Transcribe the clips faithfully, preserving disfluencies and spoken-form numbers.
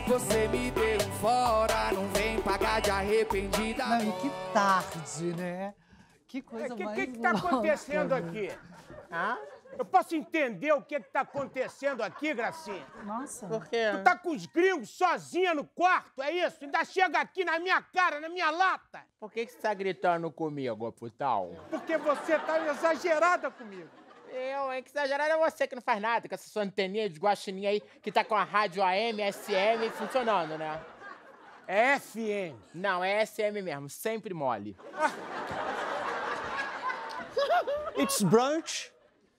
Você me deu um fora, não vem pagar de arrependida. Não, e que tarde, né? Que coisa O que, mais que, que tá louca, acontecendo né? aqui? Hã? Eu posso entender o que, que tá acontecendo aqui, Gracinha? Nossa. Por quê? Tu tá com os gringos sozinha no quarto, é isso? Ainda chega aqui na minha cara, na minha lata. Por que, que você tá gritando comigo, putão? Porque você tá exagerada comigo. Eu, hein? Que exagerado é você que não faz nada com essa sua anteninha de guaxinim aí que tá com a rádio A M, S M funcionando, né? É F M. Não, é S M mesmo, sempre mole. It's brunch.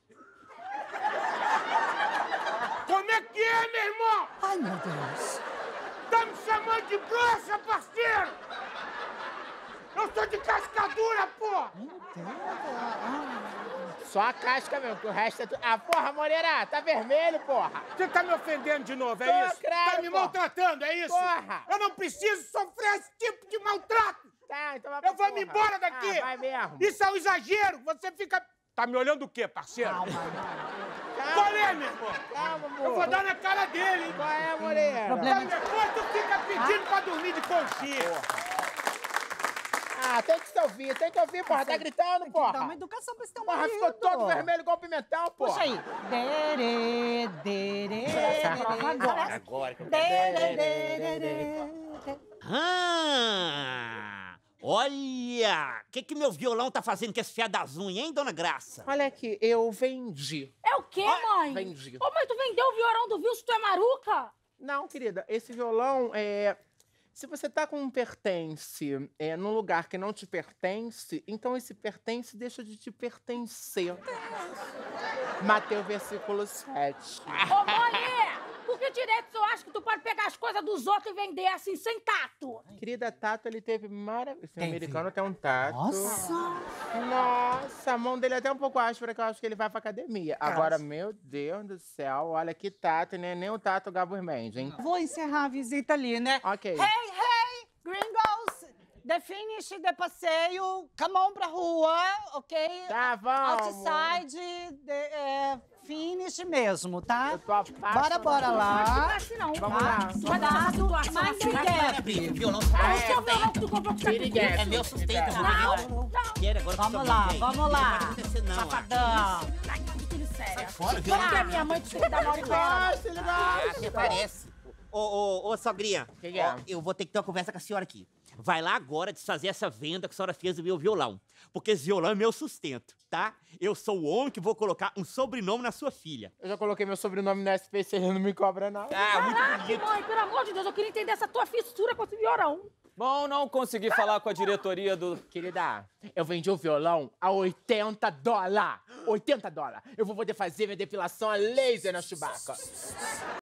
Como é que é, meu irmão? Ai, meu Deus. Tá me chamando de broxa, parceiro? Eu sou de cascadura, pô! Meu Deus. Ah. Só a casca mesmo, que o resto é tudo... Ah, porra, Moreira, tá vermelho, porra! Você tá me ofendendo de novo, é Tô, isso? claro, Tá me porra. maltratando, é isso? Porra. Eu não preciso sofrer esse tipo de maltrato! Tá, então vai pra Eu vou porra. me embora daqui! Ah, vai mesmo. Isso é um exagero! Você fica... Tá me olhando o quê, parceiro? Calma, Qual é, meu irmão? Calma, amor. Eu vou dar na cara dele, hein? Qual é, Moreira? Problema- Depois tu fica pedindo pra dormir de conchinha. Ah, tem que se ouvir, tem que ouvir, porra. Tá gritando, Dá porra. uma educação pra esse teu Porra, marido. ficou todo vermelho igual pimentão, porra. Puxa aí. Dere, dere, dere. Agora, agora que eu Dere, dere, dere. Ah! Olha! O que, que meu violão tá fazendo com esse fiado das unhas, hein, dona Graça? Olha aqui, eu vendi. É o quê, mãe? vendi. Ô, mãe, tu vendeu o violão do Wilson, tu é maruca? Não, querida, esse violão é... Se você tá com um pertence é, num lugar que não te pertence, então esse pertence deixa de te pertencer. Mateus versículo sete. Ô, mãe, por que direito tu acha que tu pode pegar as coisas dos outros e vender assim, sem tato? Querida, tato, ele teve maravilha. Esse Teve. americano tem um tato. Nossa. Nossa, a mão dele é até um pouco áspera, que eu acho que ele vai pra academia. Agora, meu Deus do céu, olha que tato, né? Nem o tato Gabor Mendes, hein? Vou encerrar a visita ali, né? Ok. Hey, hey, gringos! The finish de passeio. Come on pra rua, ok? Tá, vamos. Outside, de, é, finish mesmo, tá? Eu tô apaixonado. Bora, bora Não é lá. assim, não. Vamos lá. Tu vai dar essa situação Mind assim. the gap. Violão Ah, O seu violão que tu comprou com Piriguete. sacrifício. é meu sustento, Não, não. Quero agora Vamos que lá, eu ganhei. vamos lá. Não vai acontecer, não. Safadão. Ai, que tudo sério. Fora, Quando violão. tu é minha mãe, tu tem que dar mole com ela. Gosta, ele Ah, gosta. até parece. Ô, ô, ô, sogrinha, Que que é? ó, eu vou ter que ter uma conversa com a senhora aqui. Vai lá agora desfazer essa venda que a senhora fez do meu violão. Porque esse violão é meu sustento, tá? Eu sou o homem que vou colocar um sobrenome na sua filha. Eu já coloquei meu sobrenome no S P C, ele não me cobra, não. Ah, muito Caraca, bonito. mãe, pelo amor de Deus, eu queria entender essa tua fissura com esse violão. Bom, não consegui falar com a diretoria do... Querida, eu vendi o violão a oitenta dólares. oitenta dólares. Eu vou poder fazer minha depilação a laser na Chewbacca.